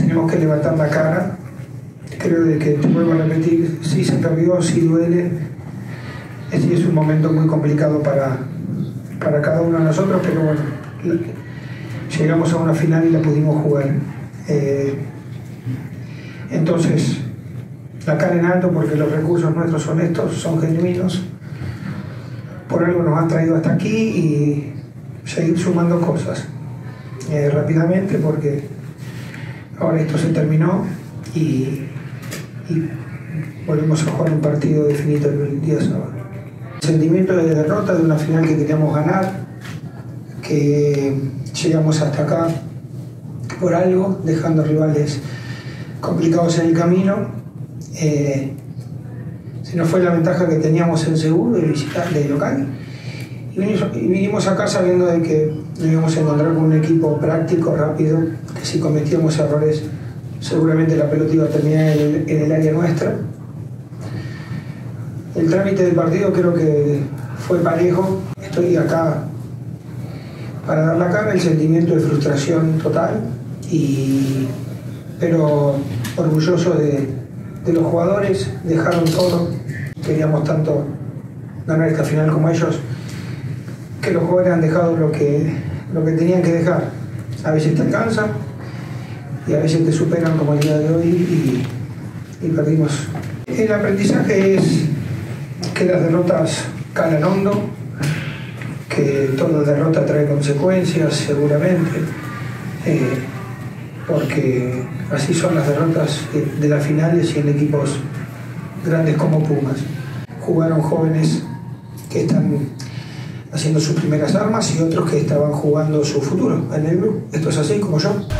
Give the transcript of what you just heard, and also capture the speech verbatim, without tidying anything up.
tenemos que levantar la cara. Creo de que, te vuelvo a repetir, sí se perdió, sí duele. Sí es un momento muy complicado para, para cada uno de nosotros, pero bueno, llegamos a una final y la pudimos jugar. Eh, entonces, la cara en alto, porque los recursos nuestros son estos, son genuinos. Por algo nos han traído hasta aquí y seguir sumando cosas eh, rápidamente, porque ahora esto se terminó y, y volvemos a jugar un partido definitorio el día sábado. Sentimiento de derrota de una final que queríamos ganar, que llegamos hasta acá por algo, dejando rivales complicados en el camino. Eh, se nos fue la ventaja que teníamos en Seúl de visitar, de local, y vinimos, y vinimos acá sabiendo de que nos íbamos a encontrar con un equipo práctico, rápido, que si cometíamos errores seguramente la pelota iba a terminar en el, en el área nuestra. El trámite del partido creo que fue parejo. Estoy acá para dar la cara, el sentimiento de frustración total, y, pero orgulloso de, de los jugadores. Dejaron todo, queríamos tanto ganar esta final como ellos, que los jugadores han dejado lo que, lo que tenían que dejar. A veces te alcanzan y a veces te superan, como el día de hoy, y, y perdimos. El aprendizaje es que las derrotas calan hondo, que toda derrota trae consecuencias seguramente, eh, porque así son las derrotas de, de las finales y en equipos grandes como Pumas. Jugaron jóvenes que están haciendo sus primeras armas y otros que estaban jugando su futuro en el club. Esto es así como yo.